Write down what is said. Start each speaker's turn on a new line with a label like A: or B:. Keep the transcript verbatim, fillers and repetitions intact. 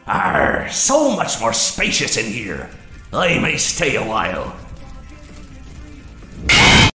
A: Arr, so much more spacious in here. I may stay a while.